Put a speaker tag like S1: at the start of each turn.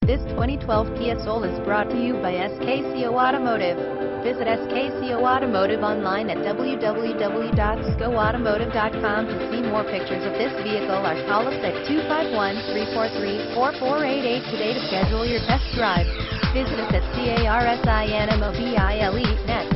S1: This 2012 Kia Soul is brought to you by SKCO Automotive. Visit SKCO Automotive online at www.scoautomotive.com to see more pictures of this vehicle or call us at 251-343-4488 today to schedule your test drive. Visit us at CARSINMOBILE.net.